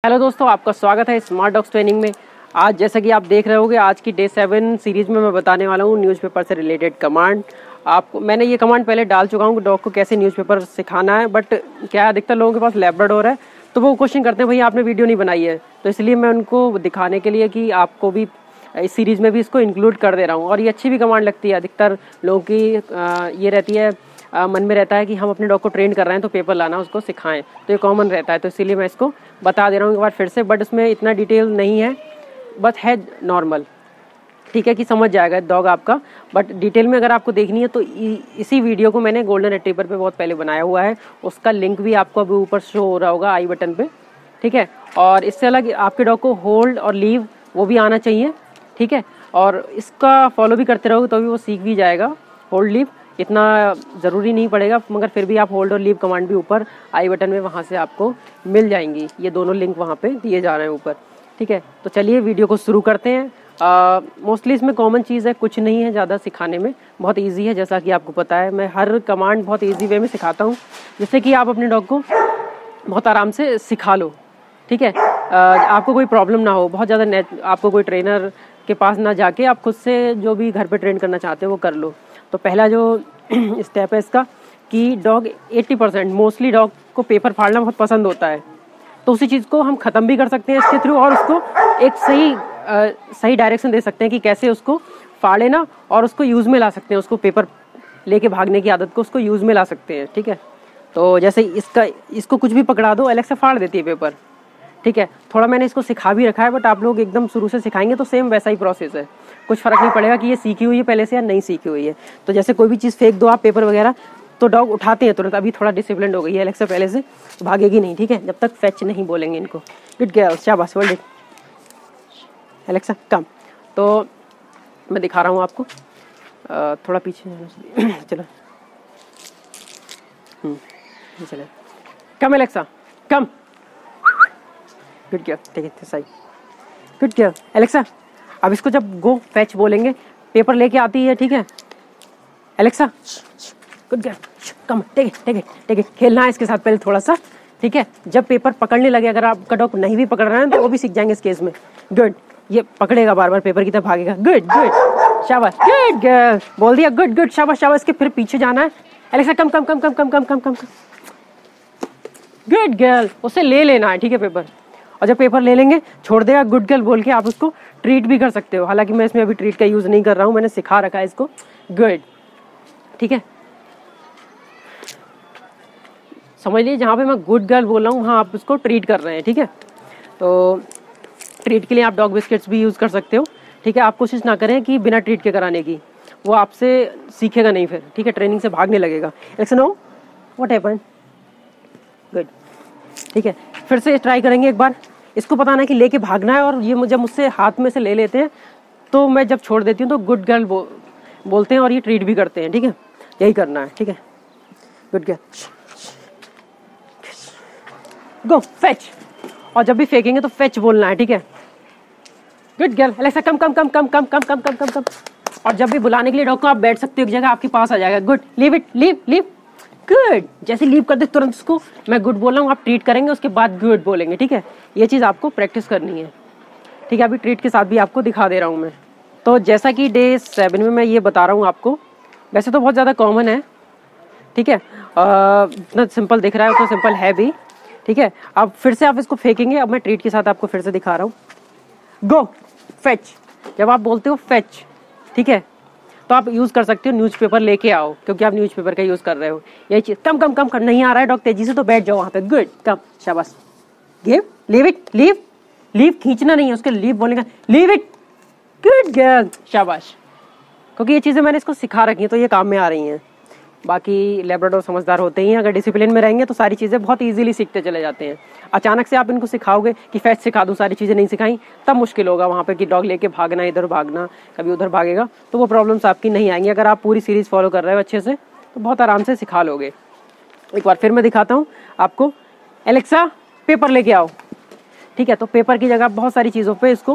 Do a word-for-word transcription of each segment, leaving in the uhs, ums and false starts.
Hello दोस्तों, आपका स्वागत है स्मार्ट डॉग्स ट्रेनिंग में। आज जैसा कि आप देख रहे होंगे, आज की डे सेवन सीरीज में मैं बताने वाला हूँ न्यूज़पेपर से रिलेटेड कमांड। आपको मैंने ये कमांड पहले डाल चुका हूँ कि डॉग को कैसे न्यूज़पेपर सिखाना है, बट क्या अधिकतर लोगों के पास लैब्राडोर है तो वो क्वेश्चन करते हैं भैया आपने वीडियो नहीं बनाई है, तो इसलिए मैं उनको दिखाने के लिए कि आपको भी इस सीरीज़ में भी इसको इंक्लूड कर दे रहा हूँ। और ये अच्छी भी कमांड लगती है, अधिकतर लोगों की ये रहती है, आ, मन में रहता है कि हम अपने डॉग को ट्रेन कर रहे हैं तो पेपर लाना उसको सिखाएं, तो ये कॉमन रहता है, तो इसीलिए मैं इसको बता दे रहा हूँ एक बार फिर से। बट इसमें इतना डिटेल नहीं है, बस है नॉर्मल, ठीक है, कि समझ जाएगा डॉग आपका। बट डिटेल में अगर आपको देखनी है तो इसी वीडियो को मैंने गोल्डन रिट्रीवर पे बहुत पहले बनाया हुआ है, उसका लिंक भी आपको अभी ऊपर शो हो रहा होगा आई बटन पे, ठीक है। और इससे अलग आपके डॉग को होल्ड और लीव वो भी आना चाहिए, ठीक है, और इसका फॉलो भी करते रहोगे तो भी वो सीख भी जाएगा। होल्ड लीव इतना ज़रूरी नहीं पड़ेगा, मगर फिर भी आप होल्ड और लीव कमांड भी ऊपर आई बटन में वहाँ से आपको मिल जाएंगी, ये दोनों लिंक वहाँ पे दिए जा रहे हैं ऊपर, ठीक है। तो चलिए वीडियो को शुरू करते हैं। मोस्टली इसमें कॉमन चीज़ है, कुछ नहीं है ज़्यादा सिखाने में, बहुत ईजी है। जैसा कि आपको पता है मैं हर कमांड बहुत ईजी वे में सिखाता हूँ, जिससे कि आप अपने डॉग को बहुत आराम से सिखा लो, ठीक है। आ, आपको कोई प्रॉब्लम ना हो, बहुत ज़्यादा नेट आपको कोई ट्रेनर के पास ना जाके आप खुद से जो भी घर पे ट्रेन करना चाहते हो वो कर लो। तो पहला जो स्टेप है इसका कि डॉग अस्सी परसेंट मोस्टली डॉग को पेपर फाड़ना बहुत पसंद होता है, तो उसी चीज़ को हम ख़त्म भी कर सकते हैं इसके थ्रू, और उसको एक सही आ, सही डायरेक्शन दे सकते हैं कि कैसे उसको फाड़े ना, और उसको यूज़ में ला सकते हैं, उसको पेपर लेके भागने की आदत को उसको यूज़ में ला सकते हैं, ठीक है। तो जैसे इसका इसको कुछ भी पकड़ा दो, अलग से फाड़ देती है पेपर, ठीक है। थोड़ा मैंने इसको सिखा भी रखा है, बट आप लोग एकदम शुरू से सिखाएंगे तो सेम वैसा ही प्रोसेस है, कुछ फ़र्क नहीं पड़ेगा कि ये सीखी हुई है पहले से या नहीं सीखी हुई है। तो जैसे कोई भी चीज़ फेंक दो आप, पेपर वगैरह, तो डॉग उठाते हैं तुरंत। अभी थोड़ा डिसिप्लिन हो गई है एलेक्सा पहले से, तो भागेगी नहीं, ठीक है, जब तक फेच नहीं बोलेंगे इनको। गुड गर्ल, शाबाश, वेल डन। Alexa come. तो मैं दिखा रहा हूँ आपको, आ, थोड़ा पीछे चलो, चलो, come Alexa come. Good girl, ठीक है, सही, गुड गर्ल। एलेक्सा अब इसको जब गो फैच बोलेंगे पेपर लेके आती है, ठीक है। Alexa good girl, come, take it, take it, take it. खेलना है इसके साथ पहले थोड़ा सा, ठीक है। जब पेपर पकड़ने लगे, अगर आपका डॉग नहीं भी पकड़ रहा है तो वो भी सीख जाएंगे इस केस में। गुड, ये पकड़ेगा बार बार पेपर की तरफ भागेगा। गुड गुड, शाबाश, गुड गर्ल, बोल दिया, गुड गुड, शाबाश शाबाश। इसके फिर पीछे जाना है। Alexa come come come come come come come come, good girl, उससे ले लेना है, ठीक है, पेपर। और जब पेपर ले लेंगे छोड़ देगा, गुड गर्ल बोल के आप उसको ट्रीट भी कर सकते हो। हालांकि मैं इसमें अभी ट्रीट का यूज़ नहीं कर रहा हूँ, मैंने सिखा रखा है इसको। गुड, ठीक है, समझ लीजिए जहाँ पे मैं गुड गर्ल बोल रहा हूँ वहाँ आप उसको ट्रीट कर रहे हैं, ठीक है। तो ट्रीट के लिए आप डॉग बिस्किट्स भी यूज़ कर सकते हो, ठीक है। आप कोशिश ना करें कि बिना ट्रीट के कराने की, वो आपसे सीखेगा नहीं फिर, ठीक है, ट्रेनिंग से भागने लगेगा। Action no, what happened, good, ठीक है। फिर से ट्राई करेंगे एक बार। इसको पता ना कि लेके भागना है, और ये जब मुझसे हाथ में से ले लेते हैं तो मैं जब छोड़ देती हूँ तो गुड गर्ल बो, बोलते हैं और ये ट्रीट भी करते हैं, ठीक है। यही करना है, ठीक है। गुड गर्ल, गो फेच, और जब भी फेंकेंगे तो फेच बोलना है, ठीक है। Good girl. Alexa come come come come come come come come come come. और जब भी बुलाने के लिए डॉग को आप बैठ सकते हो एक जगह, आपके पास आ जाएगा। Good, leave it, leave leave, good. जैसे लीव कर दे तुरंत उसको, मैं गुड बोल रहा हूँ, आप ट्रीट करेंगे, उसके बाद गुड बोलेंगे, ठीक है। ये चीज़ आपको प्रैक्टिस करनी है, ठीक है। अभी ट्रीट के साथ भी आपको दिखा दे रहा हूँ मैं। तो जैसा कि डे सेवन में मैं ये बता रहा हूँ आपको, वैसे तो बहुत ज़्यादा कॉमन है, ठीक है, इतना सिंपल दिख रहा है उतना सिंपल है भी, ठीक है। अब फिर से आप इसको फेंकेंगे, अब मैं ट्रीट के साथ आपको फिर से दिखा रहा हूँ। गो फेच, जब आप बोलते हो फेच, ठीक है, तो आप यूज़ कर सकते हो न्यूज़पेपर लेके आओ, क्योंकि आप न्यूज़पेपर का यूज़ कर रहे हो। यही चीज़, कम कम कम कर, नहीं आ रहा है डॉग तेजी से तो बैठ जाओ वहाँ पे। गुड, कम, शाबाश, give, leave it, leave leave, खींचना नहीं है उसके, लीव बोलने का, लीव इट, गुड गर्ल, शाबाश। क्योंकि ये चीज़ें मैंने इसको सिखा रखी हैं तो ये काम में आ रही हैं। बाकी लैब्राडोर समझदार होते ही, अगर डिसिप्लिन में रहेंगे तो सारी चीज़ें बहुत इजीली सीखते चले जाते हैं। अचानक से आप इनको सिखाओगे कि फैच सिखा दूँ, सारी चीज़ें नहीं सिखाई, तब मुश्किल होगा वहाँ पे कि डॉग लेके भागना, इधर भागना, कभी उधर भागेगा, तो वो प्रॉब्लम्स आपकी नहीं आएंगी। अगर आप पूरी सीरीज़ फॉलो कर रहे हो अच्छे से तो बहुत आराम से सिखा लोगे। एक बार फिर मैं दिखाता हूँ आपको। एलेक्सा पेपर लेके आओ, ठीक है। तो पेपर की जगह बहुत सारी चीज़ों पर इसको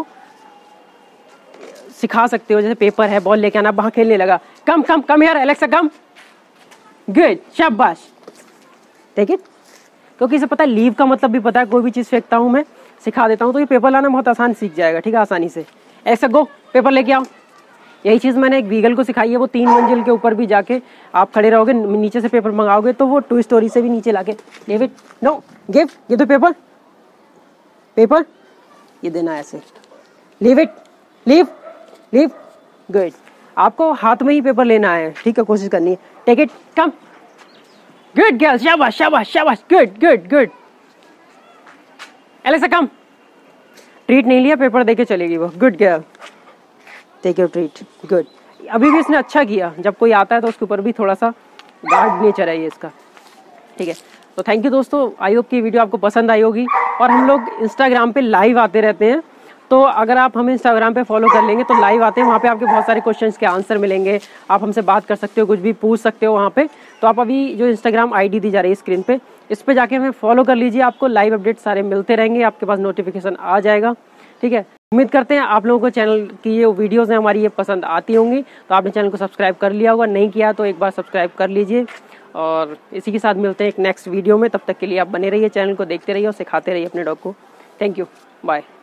सिखा सकते हो, जैसे पेपर है, बॉल लेके आना, वहाँ खेलने लगा, कम कम कम यार एलेक्सा कम, गुड, शाबाश, टेक इट, क्योंकि इसे पता है लीव का मतलब भी पता है, कोई भी चीज़ फेंकता हूँ मैं, सिखा देता हूँ, तो ये पेपर लाना बहुत आसान सीख जाएगा। ठीक है, आसानी से। ऐसा गो पेपर लेके आओ। यही चीज़ मैंने एक वीगल को सिखाई है, वो तीन मंजिल के ऊपर भी जाके आप खड़े रहोगे, नीचे से पेपर मंगाओगे तो वो टू स्टोरी से भी नीचे लाके गिव इट, नो गिव, ये तो पेपर पेपर ये देना है ऐसे, leave it, leave leave, good. आपको हाथ में ही पेपर लेना है, ठीक है, कोशिश करनी है। Take it, come, good girl, शाबाश शाबाश शाबाश, good good good. Alexa come, treat नहीं लिया, पेपर देके चलेगी वो, good girl, take your treat, good. अभी भी इसने अच्छा किया, जब कोई आता है तो उसके ऊपर भी थोड़ा सा गार्ड नेचर है ये इसका। ठीक है, तो थैंक यू दोस्तों, आई होप की वीडियो आपको पसंद आई होगी। और हम लोग इंस्टाग्राम पे लाइव आते रहते हैं, तो अगर आप हमें इंस्टाग्राम पे फॉलो कर लेंगे तो लाइव आते हैं, वहाँ पे आपके बहुत सारे क्वेश्चंस के आंसर मिलेंगे, आप हमसे बात कर सकते हो, कुछ भी पूछ सकते हो वहाँ पे। तो आप अभी जो इंस्टाग्राम आईडी दी जा रही है स्क्रीन पे, इस पे जाके हमें फॉलो कर लीजिए, आपको लाइव अपडेट सारे मिलते रहेंगे, आपके पास नोटिफिकेशन आ जाएगा। ठीक है, उम्मीद करते हैं आप लोगों को चैनल की ये वीडियोज़ हैं हमारी ये पसंद आती होंगी। तो आपने चैनल को सब्सक्राइब कर लिया होगा, नहीं किया तो एक बार सब्सक्राइब कर लीजिए। और इसी के साथ मिलते हैं एक नेक्स्ट वीडियो में, तब तक के लिए आप बने रहिए, चैनल को देखते रहिए और सिखाते रहिए अपने डॉग को। Thank you, bye.